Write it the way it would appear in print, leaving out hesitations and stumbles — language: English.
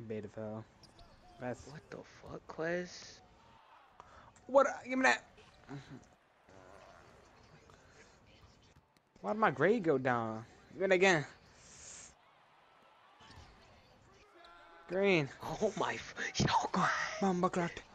Beta fell. That's What the fuck, Quez? what? Give me that. Why did my grade go down? Give it again. Green. Oh my, yo, Quez. Bomba clocked.